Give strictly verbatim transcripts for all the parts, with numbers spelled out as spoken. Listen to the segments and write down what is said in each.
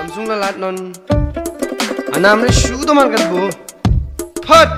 Namsoong lalat non anam le shu to man kat bu phat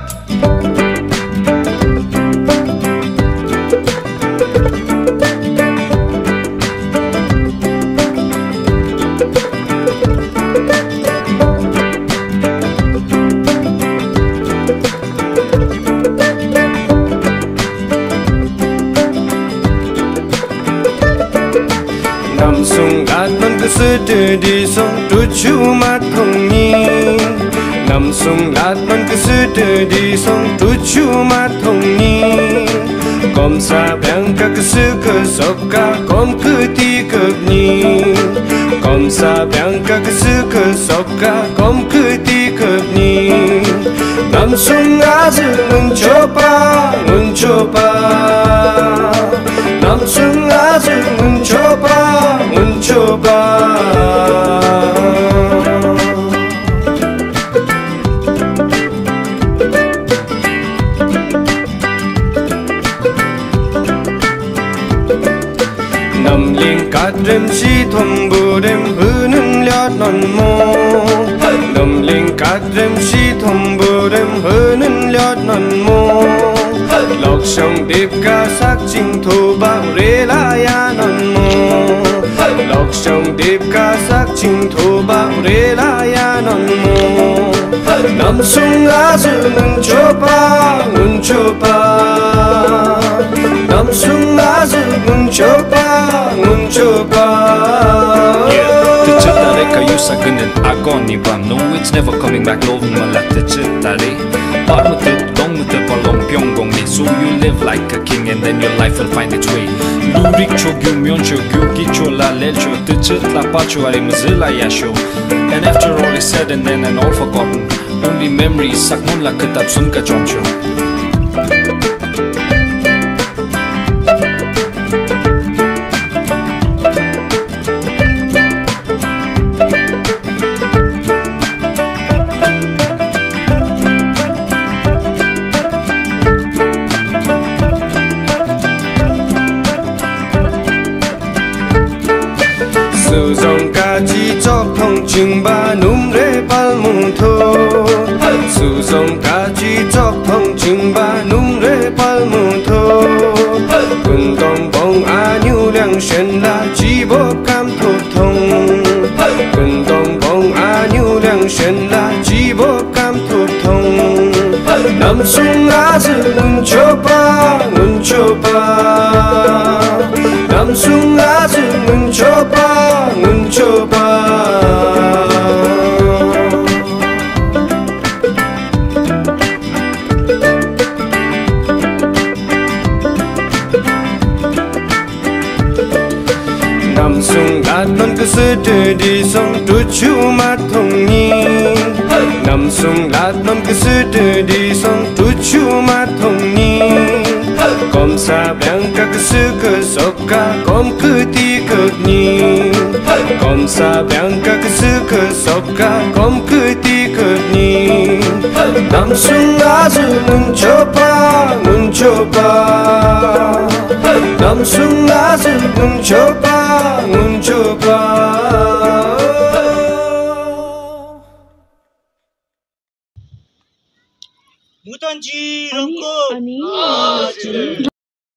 Namsoong lat man cứ sư từ đi sông tu chu mat không ni Namsoong lat man cứ sư từ đi sông tu chu mat không ni Kom sa bang ka cứ sư cơ sop ka kom cứ ti cực ni Kom sa bang ka cứ sư cơ sop ka kom cứ ti cực ni Namsoong a zu ngun chopa ngun chopa Namsoong a zu ngun chopa ngun chopa Nam ling kat rem si thom bu rem hư nâng liat non mo Nam ling kat rem si thom bu rem hư nâng liat non mo Lok song dip ka sak ching thu bang re la ya non mo Lok song dip ka sak ching thu bang re la ya non mo Namsoong a zu ngun chopa ngun chopa Namsoong a zu ngun chopa ngun chopa The chitare kayu saganin agoni bam. No, it's never coming back. Love malat the chitare. Par mutit long mutit palong pyong gong ni. So you live like a king and then your life will find its way. Lurik chogyu myon chogyu gicho la lelcho. The chit la pacho are mzilla yasho. And after all is said and then and all forgotten, only memories sakmun la kitab sun ka choncho. Su dòng ca chi chọc thông chừng ba núm rễ pal mung thô Su dòng ca chi chọc thông chừng ba núm rễ pal mung thô Quân tông bông a nhu liang shen la chi bo cam thô thông Quân tông bông a nhu liang shen la chi bo cam thô thông Namsoong a zu ngun chopa ngun chopa Namsoong a zu ngun chopa ngun chopa Namsoong lat man cứ sư từ đi sông tu chu mat thông ni Namsoong lat man cứ sư từ đi sông tu chu mat thông ni Kom sa bang ka cứ sư cơ sop ka kom cứ ti cực ni Kom sa bang ka cứ sư cơ sop ka kom cứ ti cực ni Namsoong a zu ngun chopa ngun chopa Namsoong a zu ngun chopa ngun chopa 무단지 런코